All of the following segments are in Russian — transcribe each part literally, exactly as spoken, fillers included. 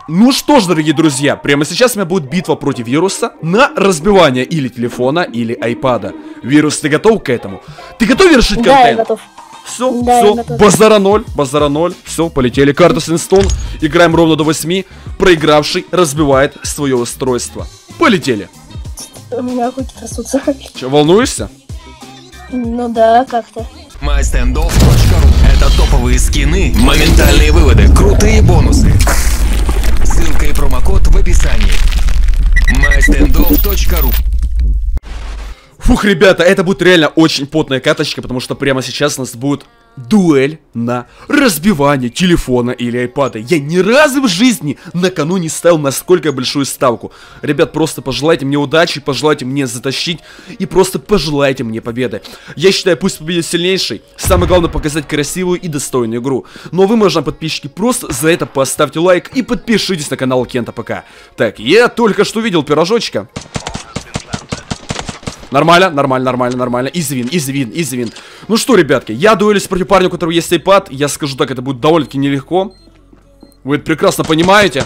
Ну что ж, дорогие друзья, прямо сейчас у меня будет битва против вируса на разбивание или телефона, или айпада. Вирус, ты готов к этому? Ты готов вершить контент? Да, я готов. Все, да, все, базара ноль, базара ноль, все, полетели. Карта Синстон, играем ровно до восьми. Проигравший разбивает свое устройство. Полетели. У меня руки трясутся. Че, волнуешься? Ну да, как-то. май стендофф точка ру. Это топовые скины, моментальные выводы, крутые бонусы. Ссылка и промокод в описании. май стендофф точка ру. Фух, ребята, это будет реально очень потная каточка, потому что прямо сейчас у нас будет дуэль на разбивание телефона или айпада. Я ни разу в жизни на кону не ставил настолько большую ставку. Ребят, просто пожелайте мне удачи, пожелайте мне затащить и просто пожелайте мне победы. Я считаю, пусть победит сильнейший. Самое главное показать красивую и достойную игру. Но вы, уважаемые подписчики, просто за это поставьте лайк и подпишитесь на канал Кента ПК. Так, я только что видел пирожочка. Нормально, нормально, нормально, нормально. Извин, извин, извин. Ну что, ребятки, я дуэлюсь против парня, у которого есть айпад. Я скажу так, это будет довольно-таки нелегко. Вы это прекрасно понимаете.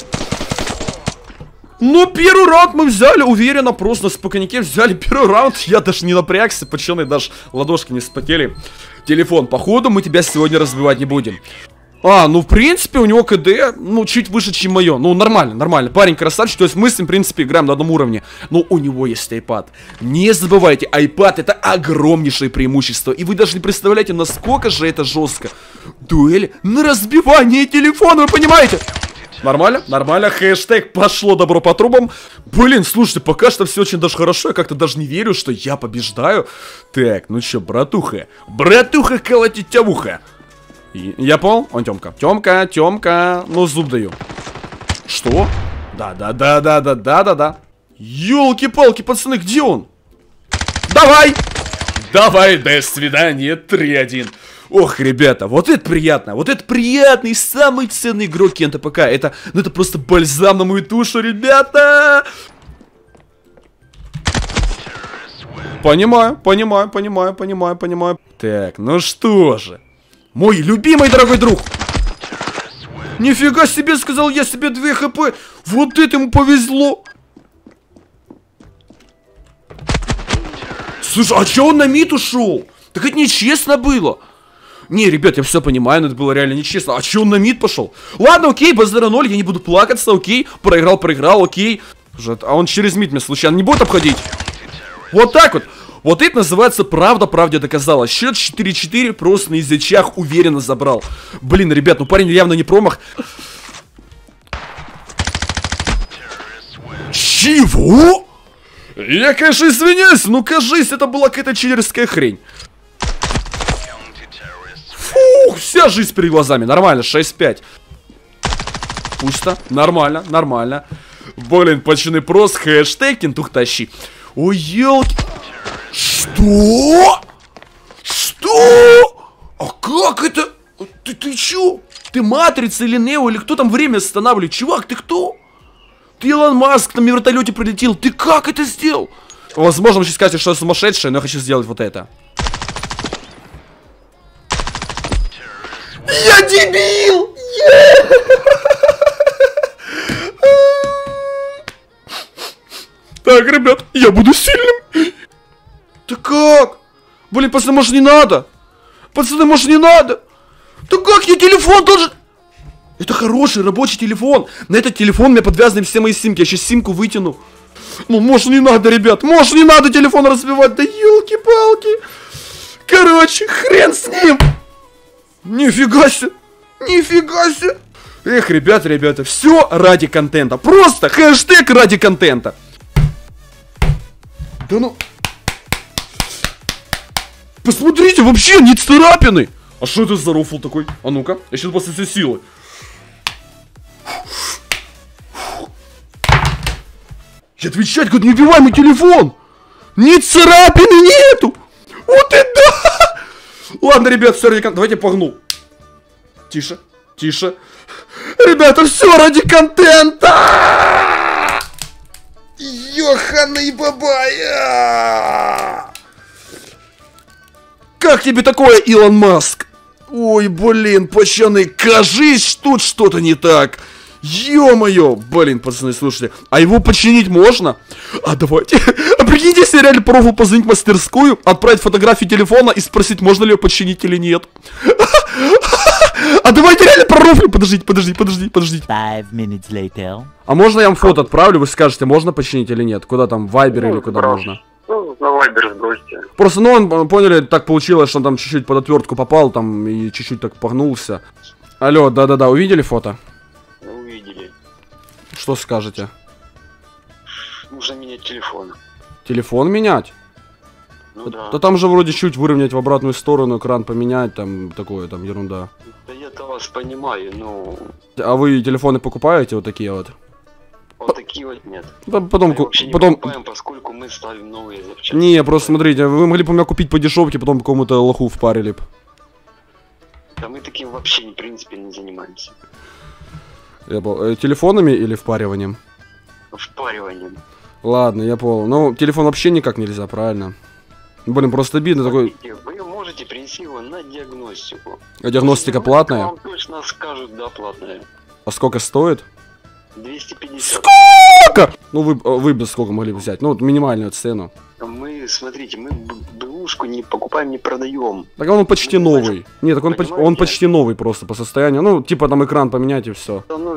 Ну, первый раунд мы взяли уверенно, просто на спокойнике взяли первый раунд. Я даже не напрягся, пацаны, даже ладошки не вспотели. Телефон, походу, мы тебя сегодня разбивать не будем. А, ну, в принципе, у него КД, ну, чуть выше, чем мое. Ну, нормально, нормально. Парень красавчик, то есть мы с ним, в принципе, играем на одном уровне. Но у него есть айпад. Не забывайте, айпад — это огромнейшее преимущество. И вы даже не представляете, насколько же это жестко. Дуэль на разбивание телефона, вы понимаете? Нормально, нормально, хэштег пошло добро по трубам. Блин, слушайте, пока что все очень даже хорошо. Я как-то даже не верю, что я побеждаю. Так, ну что, братуха, братуха, колотить тебя в ухо. Я понял? Он Тёмка. Тёмка, Тёмка. Ну, зуб даю. Что? Да-да-да-да-да-да-да-да. Ёлки-палки, пацаны, где он? Давай! Давай, до свидания, три один. Ох, ребята, вот это приятно. Вот это приятный, самый ценный игрок Кента ПК. Это, ну, это просто бальзам на мою душу, ребята. Понимаю, понимаю, понимаю, понимаю, понимаю. Так, ну что же. Мой любимый дорогой друг. Нифига себе, сказал я себе два хп. Вот это ему повезло. Слушай, а че он на мид ушел? Так это нечестно было. Не, ребят, я все понимаю, но это было реально нечестно. А че он на мид пошел? Ладно, окей, базара ноль, я не буду плакаться, окей. Проиграл, проиграл, окей. А он через мид меня случайно не будет обходить? Вот так вот. Вот это называется правда правде доказала. Счет четыре четыре просто на язычах уверенно забрал. Блин, ребят, ну парень явно не промах. Чего? Я, конечно, извиняюсь, но кажись, это была какая-то читерская хрень. Фух, вся жизнь перед глазами. Нормально, шесть пять. Пусто. Нормально, нормально. Блин, пацаны, просто хэштег кентух тащи. Ой, елки. Что? Что? А как это? Ты, ты чё? Ты Матрица или Нео, или кто там время останавливает? Чувак, ты кто? Ты Илон Маск, на вертолете прилетел. Ты как это сделал? Возможно, вы сейчас скажете, что я сумасшедший, но я хочу сделать вот это. Я дебил! Так, ребят, я буду сильным. Да как? Блин, пацаны, может не надо? Пацаны, может не надо? Да как я телефон должен... Это хороший рабочий телефон. На этот телефон мне подвязаны все мои симки. Я сейчас симку вытяну. Ну, может не надо, ребят. Может не надо телефон разбивать. Да елки-палки. Короче, хрен с ним. Нифига себе. Нифига себе. Эх, ребята, ребята, все ради контента. Просто хэштег ради контента. Да ну... Посмотрите, вообще не царапины. А что это за рофл такой? А ну-ка, я сейчас после всей силы. Я отвечать, как неубиваемый телефон. Ни царапины нету. Вот это да. Ладно, ребят, все ради контента. Давайте погнул. Тише, тише. Ребята, все ради контента. Йохана и бабая. Как тебе такое, Илон Маск? Ой, блин, пацаны, кажись, тут что-то не так. Ё-моё! Блин, пацаны, слушайте. А его починить можно? А давайте. А прикиньте, если реально пробовал позвонить в мастерскую, отправить фотографию телефона и спросить, можно ли ее починить или нет. А давайте реально пророфлим. Подождите, подождите, подождите, подождите. Five minutes later. А можно я вам фото отправлю, вы скажете, можно починить или нет? Куда там, в Вайбер или куда можно? Ну, на Вайбер сбросьте. Просто, ну, он, поняли, так получилось, что он там чуть-чуть под отвертку попал, там, и чуть-чуть так погнулся. Алло, да-да-да, увидели фото? Увидели. Что скажете? Нужно менять телефон. Телефон менять? Ну да. Да там же вроде чуть выровнять в обратную сторону, экран поменять, там, такое, там, ерунда. Да я-то вас понимаю, но... А вы телефоны покупаете вот такие вот? Вот такие вот нет. Да, потом, Мы вообще не потом... покупаем, поскольку мы ставим новые запчасти. Не, просто смотрите, вы могли бы у меня купить по дешевке, потом какому-то лоху впарили б. Да мы таким вообще, в принципе, не занимаемся. Я понял. Э, телефонами или впариванием? Впариванием. Ладно, я понял. Ну, телефон вообще никак нельзя, правильно? Блин, просто обидно такой... Вы можете принести его на диагностику. А диагностика платная? Вам точно скажут, да, платная. А сколько стоит? двести пятьдесят. Сколько? Ну, вы, вы бы сколько могли бы взять? Ну, вот минимальную цену. Мы, смотрите, мы бэушку не покупаем, не продаем. Так он почти Ну, новый. Нет, так он, поч- он почти новый просто по состоянию. Ну, типа там экран поменять и все. Ну,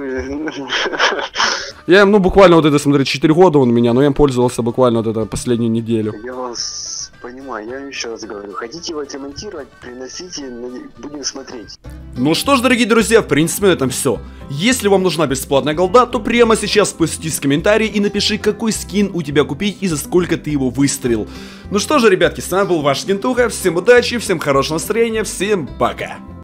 Я им, ну, буквально вот это, смотри, четыре года он у меня, но я им пользовался буквально вот это последнюю неделю. я вас понимаю, я еще раз говорю. Хотите его отремонтировать, приносите, будем смотреть. Ну что ж, дорогие друзья, в принципе на этом все. Если вам нужна бесплатная голда, то прямо сейчас спустись в комментарии и напиши, какой скин у тебя купить и за сколько ты его выстрелил. Ну что же, ребятки, с вами был ваш Скинтуха, всем удачи, всем хорошего настроения, всем пока.